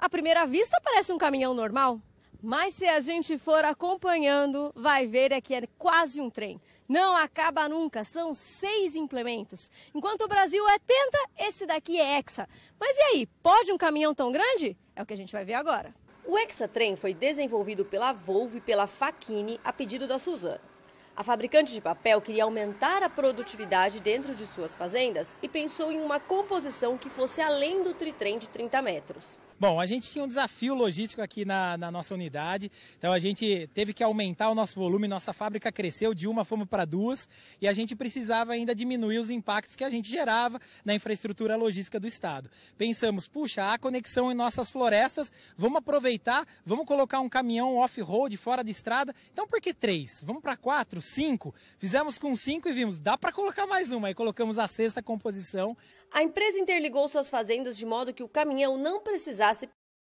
À primeira vista parece um caminhão normal, mas se a gente for acompanhando, vai ver que é quase um trem. Não acaba nunca, são 6 implementos. Enquanto o Brasil é penta, esse daqui é hexa. Mas e aí, pode um caminhão tão grande? É o que a gente vai ver agora. O Hexatrem foi desenvolvido pela Volvo e pela Facchini a pedido da Suzano. A fabricante de papel queria aumentar a produtividade dentro de suas fazendas e pensou em uma composição que fosse além do tritrem de 30 metros. Bom, a gente tinha um desafio logístico aqui na nossa unidade, então a gente teve que aumentar o nosso volume, nossa fábrica cresceu, de uma fomos para 2 e a gente precisava ainda diminuir os impactos que a gente gerava na infraestrutura logística do estado. Pensamos, puxa, há conexão em nossas florestas, vamos aproveitar, vamos colocar um caminhão off-road fora de estrada, então por que 3? Vamos para 4, 5? Fizemos com 5 e vimos, dá para colocar mais uma, aí colocamos a 6ª composição. A empresa interligou suas fazendas de modo que o caminhão não precisasse.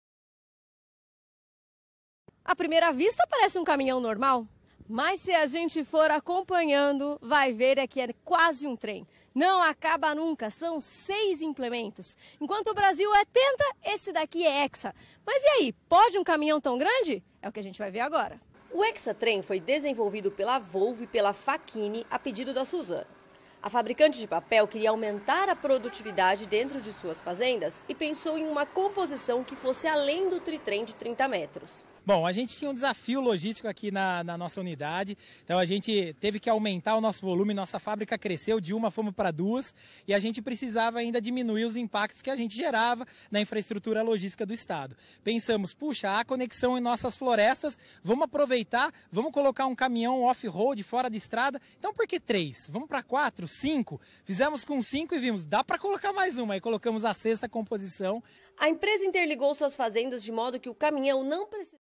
À primeira vista parece um caminhão normal, mas se a gente for acompanhando, vai ver que é quase um trem. Não acaba nunca, são 6 implementos. Enquanto o Brasil é penta, esse daqui é hexa. Mas e aí, pode um caminhão tão grande? É o que a gente vai ver agora. O Hexatrem foi desenvolvido pela Volvo e pela Facchini a pedido da Suzano. A fabricante de papel queria aumentar a produtividade dentro de suas fazendas e pensou em uma composição que fosse além do tritrem de 30 metros. Bom, a gente tinha um desafio logístico aqui na nossa unidade, então a gente teve que aumentar o nosso volume, nossa fábrica cresceu, de uma fomos para 2 e a gente precisava ainda diminuir os impactos que a gente gerava na infraestrutura logística do estado. Pensamos, puxa, há conexão em nossas florestas, vamos aproveitar, vamos colocar um caminhão off-road fora de estrada, então por que 3? Vamos para 4, 5? Fizemos com 5 e vimos, dá para colocar mais uma, aí colocamos a 6ª composição. A empresa interligou suas fazendas de modo que o caminhão não precisava.